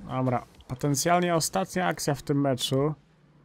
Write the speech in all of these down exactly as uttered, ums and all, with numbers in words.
Dobra, potencjalnie ostatnia akcja w tym meczu.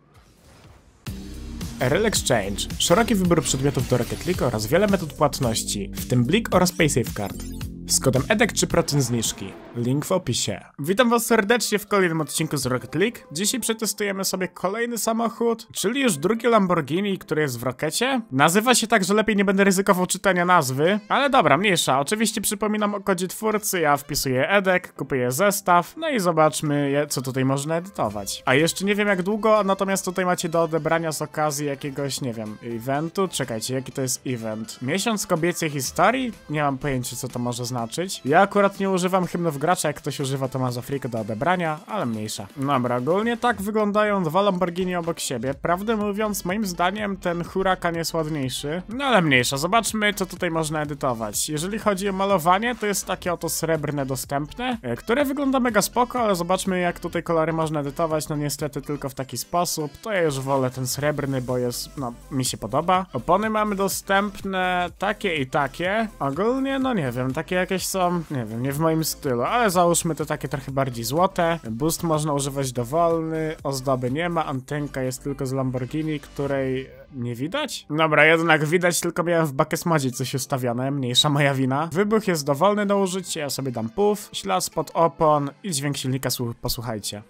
R L Exchange. Szeroki wybór przedmiotów do Rocket League oraz wiele metod płatności, w tym Blik oraz PaySafeCard. Z kodem E D E K trzy procent zniżki. Link w opisie. Witam was serdecznie w kolejnym odcinku z Rocket League. Dzisiaj przetestujemy sobie kolejny samochód, czyli już drugie Lamborghini, które jest w Rockecie. Nazywa się tak, że lepiej nie będę ryzykował czytania nazwy, ale dobra, mniejsza. Oczywiście przypominam o kodzie twórcy, ja wpisuję E D E K, kupuję zestaw, no i zobaczmy, co tutaj można edytować. A jeszcze nie wiem jak długo, natomiast tutaj macie do odebrania z okazji jakiegoś, nie wiem, eventu. Czekajcie, jaki to jest event? Miesiąc kobiecej historii? Nie mam pojęcia, co to może znaczyć. Ja akurat nie używam hymnów gracza, jak ktoś używa, to ma za frikę do odebrania, ale mniejsza. Dobra, ogólnie tak wyglądają dwa Lamborghini obok siebie. Prawdę mówiąc, moim zdaniem ten Huracan jest ładniejszy, no ale mniejsza. Zobaczmy, co tutaj można edytować. Jeżeli chodzi o malowanie, to jest takie oto srebrne dostępne, które wygląda mega spoko, ale zobaczmy, jak tutaj kolory można edytować. No niestety tylko w taki sposób. To ja już wolę ten srebrny, bo jest, no, mi się podoba. Opony mamy dostępne takie i takie. Ogólnie, no nie wiem, takie jakieś są, nie wiem, nie w moim stylu, ale załóżmy to takie trochę bardziej złote. Boost można używać dowolny, ozdoby nie ma, antenka jest tylko z Lamborghini, której nie widać? Dobra, jednak widać, tylko miałem w Buckets-modzie coś ustawione, mniejsza moja wina. Wybuch jest dowolny do użycia, ja sobie dam puff, ślad spod opon i dźwięk silnika, posłuchajcie.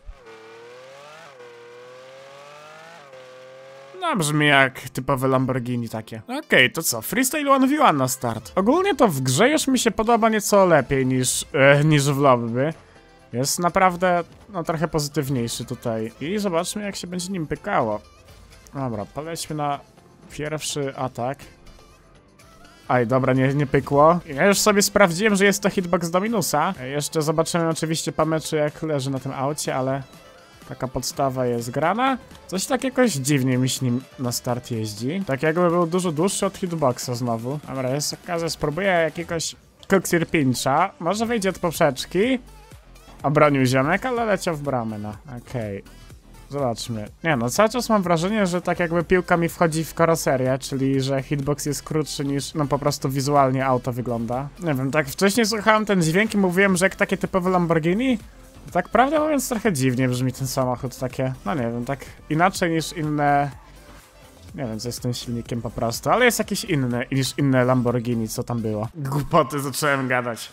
No, brzmi jak typowe Lamborghini takie. Okej, okay, to co? Freestyle jeden v jeden na start. Ogólnie to w grze już mi się podoba nieco lepiej niż, e, niż w lobby. Jest naprawdę, no, trochę pozytywniejszy tutaj. I zobaczmy, jak się będzie nim pykało. Dobra, polećmy na pierwszy atak. Aj, dobra, nie, nie pykło. Ja już sobie sprawdziłem, że jest to hitbox do minusa. Jeszcze zobaczymy oczywiście po meczu, jak leży na tym aucie, ale... taka podstawa jest grana. Coś tak jakoś dziwnie mi się nim na start jeździ. Tak jakby był dużo dłuższy od hitboxa znowu. Dobra, jest okazja, spróbuję jakiegoś Coxier Pincha. Może wyjdzie od poprzeczki. Obronił ziomek, ale leciał w bramę, no. Okej. Okay. Zobaczmy. Nie no, cały czas mam wrażenie, że tak jakby piłka mi wchodzi w karoserię, czyli że hitbox jest krótszy niż, no, po prostu wizualnie auto wygląda. Nie wiem, tak wcześniej słuchałem ten dźwięk i mówiłem, że jak takie typowe Lamborghini. Tak prawdę mówiąc, trochę dziwnie brzmi ten samochód, takie, no nie wiem, tak inaczej niż inne, nie wiem co jest z tym silnikiem po prostu, ale jest jakiś inny niż inne Lamborghini, co tam było. Głupoty zacząłem gadać.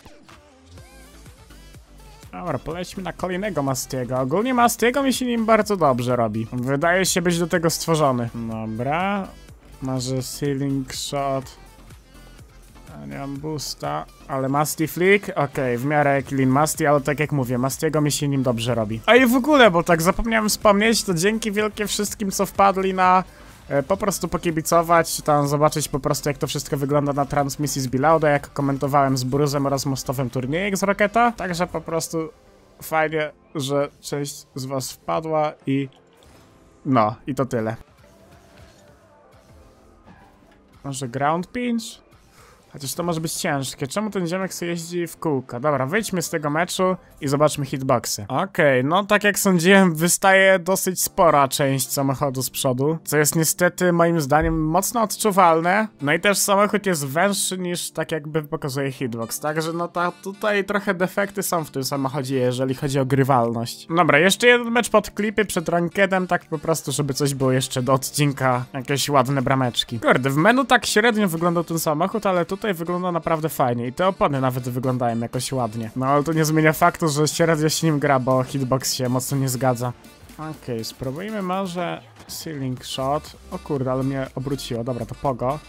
Dobra, polećmy na kolejnego Mastiego. Ogólnie Mastiego mi się nim bardzo dobrze robi. Wydaje się być do tego stworzony. Dobra, może ceiling shot. Nie mam boosta, ale Masty Flick, okej, okay, w miarę clean Masty, ale tak jak mówię, Mastiego mi się nim dobrze robi. A i w ogóle, bo tak zapomniałem wspomnieć, to dzięki wielkie wszystkim, co wpadli na e, po prostu pokibicować, czy tam zobaczyć po prostu, jak to wszystko wygląda na transmisji z Bilauda, jak komentowałem z Bruzem oraz mostowym turniejek z Rocketa. Także po prostu fajnie, że część z was wpadła i no, i to tyle. Może ground pinch? Chociaż to może być ciężkie. Czemu ten ziomek sobie jeździ w kółko? Dobra, wyjdźmy z tego meczu i zobaczmy hitboxy. Okej, okay, no tak jak sądziłem, wystaje dosyć spora część samochodu z przodu, co jest niestety moim zdaniem mocno odczuwalne. No i też samochód jest węższy niż tak jakby pokazuje hitbox, także no ta, tutaj trochę defekty są w tym samochodzie, jeżeli chodzi o grywalność. Dobra, jeszcze jeden mecz pod klipy przed rankedem, tak po prostu, żeby coś było jeszcze do odcinka, jakieś ładne brameczki. Kurde, w menu tak średnio wyglądał ten samochód, ale tutaj wygląda naprawdę fajnie i te opony nawet wyglądają jakoś ładnie. No ale to nie zmienia faktu, że średnio się nim gra, bo hitbox się mocno nie zgadza. Okej, okay, spróbujmy może ceiling shot. O kurde, ale mnie obróciło. Dobra, to pogo.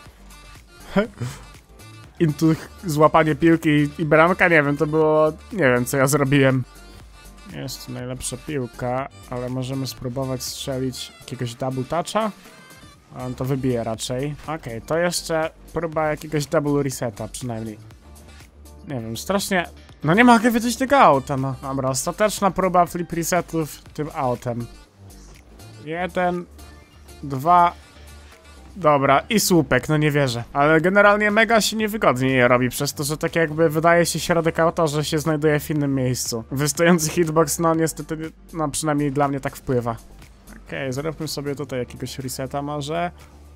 Into złapanie piłki i, i bramka, nie wiem, to było... nie wiem, co ja zrobiłem. Jest najlepsza piłka, ale możemy spróbować strzelić jakiegoś double toucha. On to wybije raczej. Okej, okay, to jeszcze próba jakiegoś double reseta przynajmniej. Nie wiem, strasznie... no nie mogę wiedzieć tego auta, no. Dobra, ostateczna próba flip resetów tym autem. Jeden, dwa... Dobra, i słupek, no nie wierzę. Ale generalnie mega się niewygodnie je robi, przez to, że tak jakby wydaje się środek auta, że się znajduje w innym miejscu. Wystojący hitbox, no niestety, no przynajmniej dla mnie tak wpływa. Okej, okay, zróbmy sobie tutaj jakiegoś reseta może.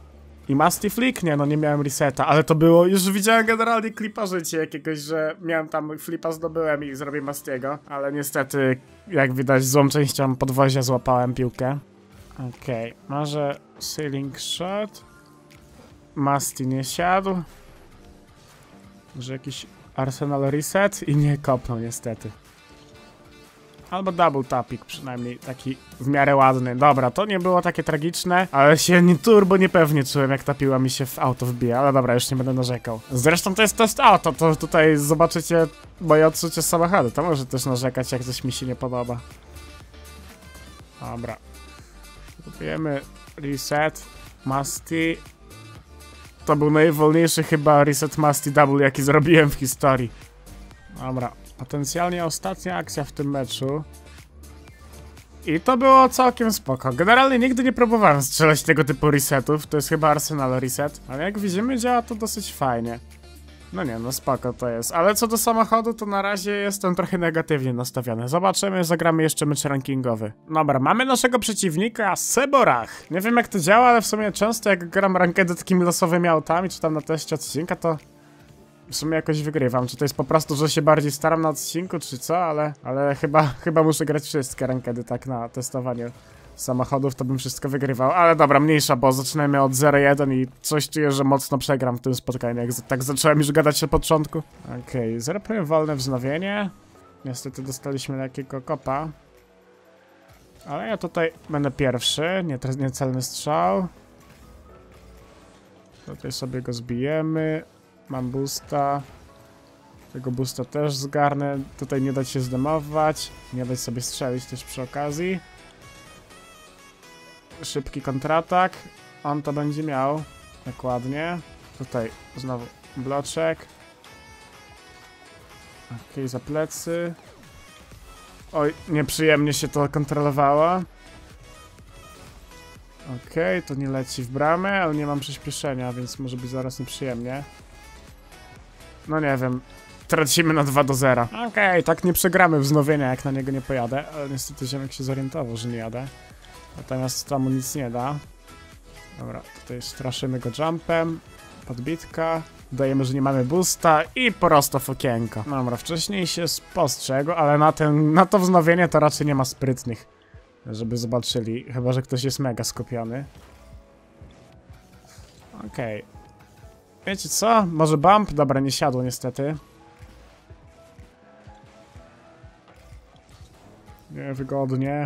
I Musty Flick? Nie, no nie miałem reseta, ale to było, już widziałem generalnie klipa życia jakiegoś, że miałem tam flipa, zdobyłem i zrobię Mustiego, ale niestety, jak widać, złą częścią podwozia złapałem piłkę. Okej, okay, może ceiling shot. Musty nie siadł. Może jakiś Arsenal reset i nie kopnął niestety. Albo double tapik przynajmniej, taki w miarę ładny. Dobra, to nie było takie tragiczne, ale się nie turbo niepewnie czułem, jak ta piła mi się w auto wbija. Ale dobra, już nie będę narzekał. Zresztą to jest test auto, to tutaj zobaczycie moje odczucie z samochodu. To może też narzekać, jak coś mi się nie podoba. Dobra. Kupujemy reset Musty. To był najwolniejszy chyba reset Musty double, jaki zrobiłem w historii. Dobra. Potencjalnie ostatnia akcja w tym meczu. I to było całkiem spoko. Generalnie nigdy nie próbowałem strzelać tego typu resetów. To jest chyba Arsenal reset. Ale jak widzimy, działa to dosyć fajnie. No nie, no spoko to jest. Ale co do samochodu, to na razie jestem trochę negatywnie nastawiony. Zobaczymy, zagramy jeszcze mecz rankingowy. Dobra, mamy naszego przeciwnika, Seborach. Nie wiem jak to działa, ale w sumie często jak gram rankedy takimi losowymi autami, czy tam na teście odcinka, to w sumie jakoś wygrywam. Czy to jest po prostu, że się bardziej staram na odcinku, czy co, ale, ale chyba, chyba muszę grać wszystkie rankedy tak na testowanie samochodów, to bym wszystko wygrywał. Ale dobra, mniejsza, bo zaczynamy od zero jeden i coś czuję, że mocno przegram w tym spotkaniu, jak tak zacząłem już gadać na początku. Okej, okay, zrobimy wolne wznowienie. Niestety dostaliśmy lekkiego kopa. Ale ja tutaj będę pierwszy, nie, niecelny strzał. Tutaj sobie go zbijemy. Mam boosta. Tego boosta też zgarnę. Tutaj nie dać się zdemować. Nie dać sobie strzelić też przy okazji. Szybki kontratak. On to będzie miał. Dokładnie. Tutaj znowu bloczek. Okej, okay, za plecy. Oj, nieprzyjemnie się to kontrolowało. Okej, okay, to nie leci w bramę, ale nie mam przyspieszenia, więc może być zaraz nieprzyjemnie. No nie wiem. Tracimy na dwa do zera. Okej, okay, tak nie przegramy wznowienia, jak na niego nie pojadę. Ale niestety ziomek się zorientował, że nie jadę. Natomiast to mu nic nie da. Dobra, tutaj straszymy go jumpem. Podbitka. Dajemy, że nie mamy boosta i prosto w okienko. Dobra, wcześniej się spostrzegł, ale na, ten, na to wznowienie to raczej nie ma sprytnych. Żeby zobaczyli, chyba że ktoś jest mega skupiony. Okej. Okay. Wiecie co? Może bump? Dobra, nie siadło niestety. Niewygodnie.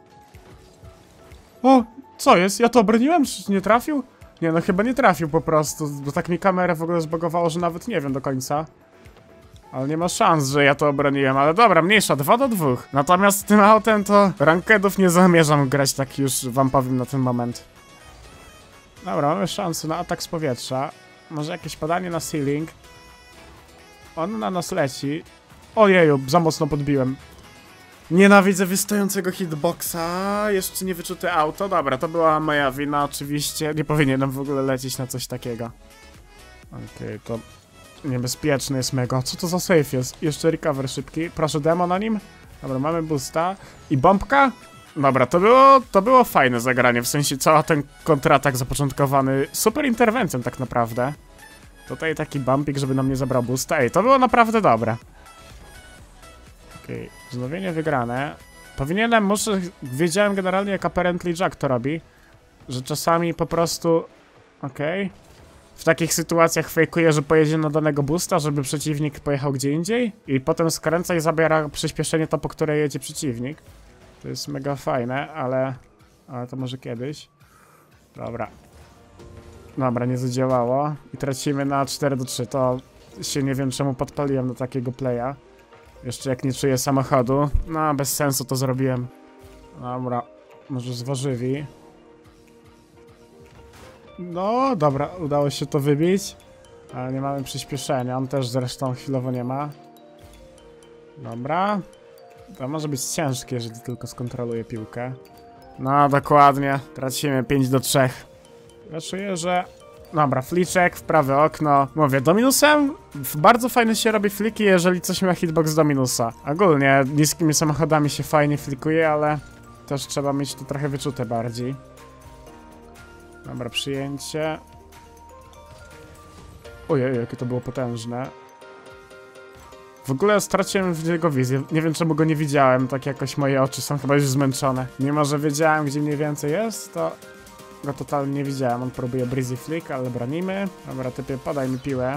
O! Co jest? Ja to obroniłem? Czy nie trafił? Nie, no chyba nie trafił po prostu, bo tak mi kamerę w ogóle zbagowało, że nawet nie wiem do końca. Ale nie ma szans, że ja to obroniłem, ale dobra, mniejsza, dwa do dwóch. Natomiast tym autem to rankedów nie zamierzam grać, tak już wam powiem na ten moment. Dobra, mamy szansę na atak z powietrza. Może jakieś podanie na ceiling. On na nas leci. Ojeju, za mocno podbiłem. Nienawidzę wystającego hitboxa. Jeszcze nie wyczute auto. Dobra, to była moja wina oczywiście. Nie powinienem w ogóle lecieć na coś takiego. Okej, okay, to niebezpieczny jest mega. Co to za safe jest? Jeszcze recover szybki. Proszę demo na nim. Dobra, mamy boosta. I bombka? Dobra, to było, to było fajne zagranie. W sensie cały ten kontratak zapoczątkowany super interwencją tak naprawdę. Tutaj taki bumpik, żeby nam nie zabrał boosta. Ej, to było naprawdę dobre. Okej, okay. Wznowienie wygrane. Powinienem, muszę, wiedziałem generalnie jak apparently Jack to robi, że czasami po prostu, okej, okay, w takich sytuacjach fejkuje, że pojedzie na danego boosta, żeby przeciwnik pojechał gdzie indziej i potem skręca i zabiera przyspieszenie to, po które jedzie przeciwnik. To jest mega fajne, ale, ale to może kiedyś. Dobra. Dobra, nie zadziałało i tracimy na cztery do trzech, to się nie wiem czemu podpaliłem do takiego playa. Jeszcze jak nie czuję samochodu. No, bez sensu to zrobiłem. Dobra, może z warzywi. No, dobra, udało się to wybić. Ale nie mamy przyspieszenia, on też zresztą chwilowo nie ma. Dobra. To może być ciężkie, jeżeli tylko skontroluję piłkę. No, dokładnie. Tracimy pięć do trzech. Ja czuję, że... Dobra, fliczek w prawe okno. Mówię, Dominusem bardzo fajnie się robi fliki, jeżeli coś ma hitbox do minusa. Ogólnie niskimi samochodami się fajnie flikuje, ale też trzeba mieć to trochę wyczute bardziej. Dobra, przyjęcie. Ojej, jakie to było potężne. W ogóle straciłem w jego wizję. Nie wiem, czemu go nie widziałem. Tak jakoś moje oczy są chyba już zmęczone. Mimo że wiedziałem, gdzie mniej więcej jest, to go totalnie nie widziałem. On próbuje breezy flick, ale bronimy. Dobra, typie, podaj mi piłę.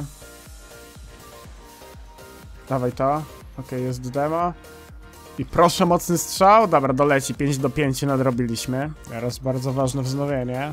Dawaj to. Okej, okay, jest demo. I proszę, mocny strzał. Dobra, doleci. pięć do pięciu nadrobiliśmy. Teraz bardzo ważne wznowienie.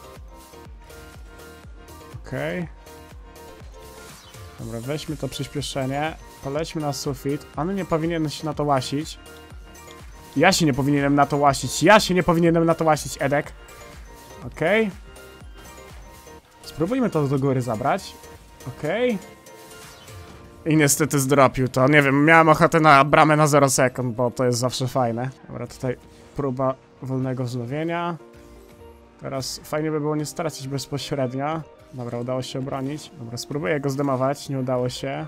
Okej. Okay. Dobra, weźmy to przyspieszenie. Polećmy na sufit. On nie powinien się na to łasić. Ja się nie powinienem na to łasić. Ja się nie powinienem na to łasić, Edek. Okej. Okay. Spróbujmy to do góry zabrać. Okej. Okay. I niestety zdropił to. Nie wiem, miałem ochotę na bramę na zero sekund, bo to jest zawsze fajne. Dobra, tutaj próba wolnego wznowienia. Teraz fajnie by było nie stracić bezpośrednio. Dobra, udało się obronić. Dobra, spróbuję go zdemować. Nie udało się.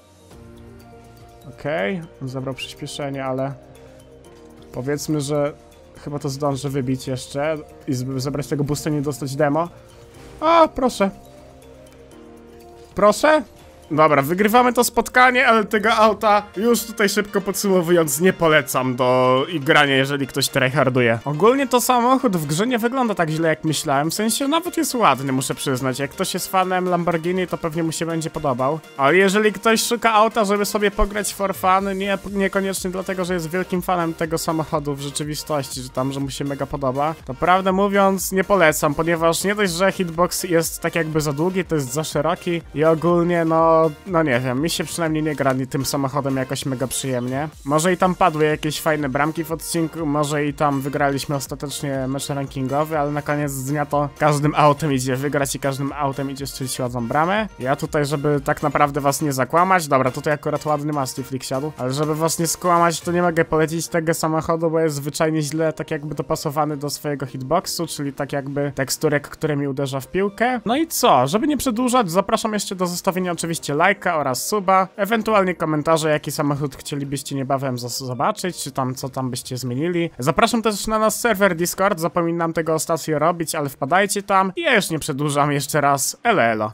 Okej. Okay. On zabrał przyspieszenie, ale... Powiedzmy, że chyba to zdążę wybić jeszcze i zabrać tego boosta, nie dostać demo. A, proszę. Proszę? Dobra, wygrywamy to spotkanie, ale tego auta już tutaj szybko podsumowując nie polecam do grania, jeżeli ktoś tryharduje. Ogólnie to samochód w grze nie wygląda tak źle jak myślałem, w sensie nawet jest ładny, muszę przyznać. Jak ktoś jest fanem Lamborghini, to pewnie mu się będzie podobał. Ale jeżeli ktoś szuka auta, żeby sobie pograć for fun, nie, niekoniecznie dlatego, że jest wielkim fanem tego samochodu w rzeczywistości, że tam, że mu się mega podoba, to prawdę mówiąc nie polecam, ponieważ nie dość, że hitbox jest tak jakby za długi, to jest za szeroki i ogólnie no... No nie wiem, mi się przynajmniej nie gra tym samochodem jakoś mega przyjemnie. Może i tam padły jakieś fajne bramki w odcinku, może i tam wygraliśmy ostatecznie mecz rankingowy, ale na koniec dnia to każdym autem idzie wygrać i każdym autem idzie strzelić ładną bramę. Ja tutaj, żeby tak naprawdę was nie zakłamać, dobra, tutaj akurat ładny Mastiff Flick siadł, ale żeby was nie skłamać, to nie mogę polecić tego samochodu, bo jest zwyczajnie źle tak jakby dopasowany do swojego hitboxu, czyli tak jakby teksturek, którymi uderza w piłkę. No i co, żeby nie przedłużać, zapraszam jeszcze do zostawienia oczywiście lajka oraz suba, ewentualnie komentarze, jaki samochód chcielibyście niebawem zobaczyć, czy tam co tam byście zmienili. Zapraszam też na nasz serwer Discord, zapominam tego ostatnio robić, ale wpadajcie tam i ja już nie przedłużam, jeszcze raz elo elo.